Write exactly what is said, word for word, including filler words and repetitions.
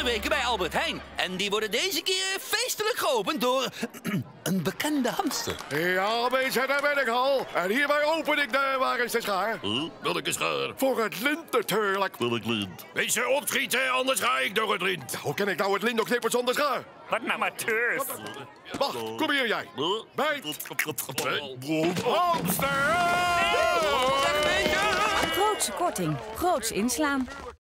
Passenweken bij Albert Heijn. En die worden deze keer feestelijk geopend door een bekende hamster. Ja, mensen, daar ben ik al. En hierbij open ik de... Waar is de schaar? Huh? Welke schaar? Voor het lint natuurlijk. Welk lint? Mensen opschieten, anders ga ik door het lint. Hoe kan ik nou het lint nog knippen zonder schaar? Wat een amateurs. Wacht, kom hier jij. Huh? Bijt. Hamster! Grootse korting, groots inslaan.